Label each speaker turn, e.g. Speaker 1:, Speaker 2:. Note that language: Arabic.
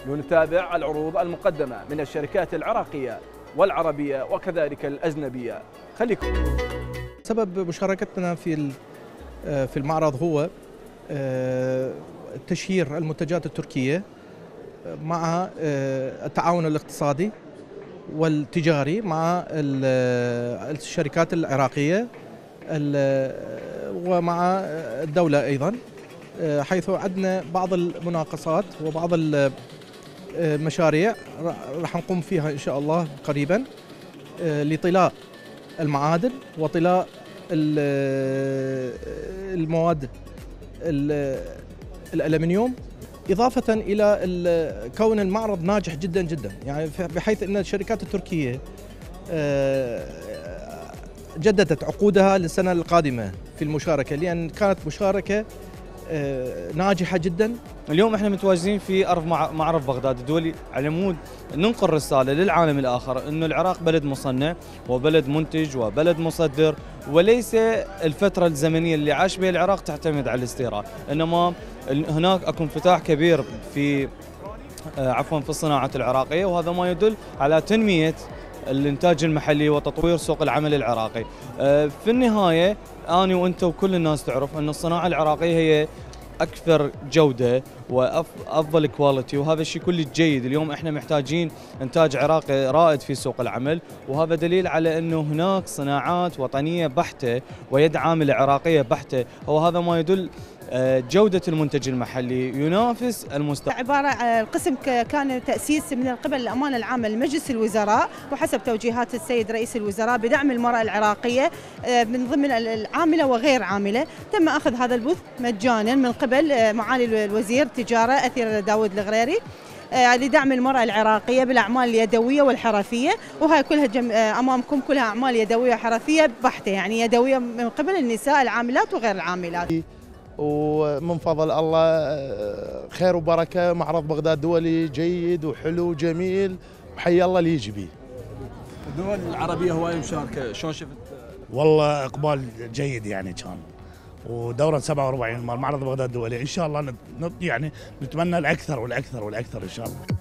Speaker 1: لنتابع العروض المقدمة من الشركات العراقية والعربية وكذلك الأجنبية. خليكم.
Speaker 2: سبب مشاركتنا في المعرض هو تشهير المنتجات التركية مع التعاون الاقتصادي والتجاري مع الشركات العراقية ومع الدولة أيضا، حيث عندنا بعض المناقصات وبعض المشاريع راح نقوم فيها إن شاء الله قريبا لطلاء المعادن وطلاء المواد الألمنيوم، إضافة إلى كون المعرض ناجح جدا جدا، يعني بحيث أن الشركات التركية جددت عقودها للسنة القادمة في المشاركة، لأن كانت مشاركة ناجحة جدا.
Speaker 3: اليوم احنا متواجدين في أرض معرض بغداد الدولي على مود ننقل رسالة للعالم الآخر أنه العراق بلد مصنع وبلد منتج وبلد مصدر، وليس الفترة الزمنية اللي عاش بها العراق تعتمد على الاستيراد، إنما هناك أكو انفتاح كبير في في الصناعة العراقية، وهذا ما يدل على تنمية الإنتاج المحلي وتطوير سوق العمل العراقي. في النهاية أنا وأنت وكل الناس تعرف أن الصناعة العراقية هي أكثر جودة وأفضل كواليتي، وهذا الشيء كله جيد. اليوم احنا محتاجين إنتاج عراقي رائد في سوق العمل، وهذا دليل على أنه هناك صناعات وطنية بحتة ويد عاملة عراقية بحتة، وهذا ما يدل جودة المنتج المحلي ينافس المستقبل.
Speaker 4: عبارة القسم كان تأسيس من قبل الأمانة العامة لمجلس الوزراء وحسب توجيهات السيد رئيس الوزراء بدعم المرأة العراقية من ضمن العاملة وغير عاملة. تم أخذ هذا البث مجانا من قبل معالي الوزير التجارة أثير داود الغريري لدعم المرأة العراقية بالأعمال اليدوية والحرفية، وهي كلها أمامكم كلها أعمال يدوية وحرفية بحتة، يعني يدوية من قبل النساء العاملات وغير العاملات.
Speaker 5: ومن فضل الله خير وبركة. معرض بغداد دولي جيد وحلو وجميل، وحي الله اللي يجي به.
Speaker 1: الدول العربية هواية مشاركة، شلون شفت؟
Speaker 6: والله إقبال جيد يعني كان، ودورة 47 معرض بغداد الدولي إن شاء الله يعني نتمنى الأكثر والأكثر والأكثر إن شاء الله.